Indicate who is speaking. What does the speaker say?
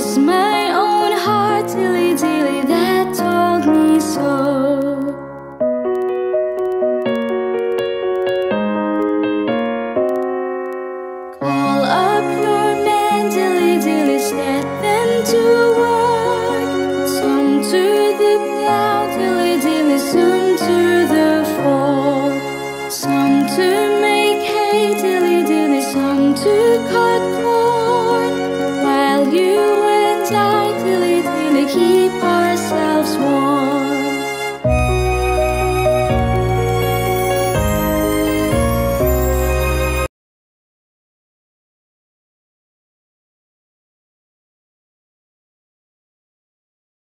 Speaker 1: was my own heart, dilly-dilly, that told me so. Call up your men, dilly-dilly, set them to work. Some to the plow, dilly-dilly, some to the fork, some to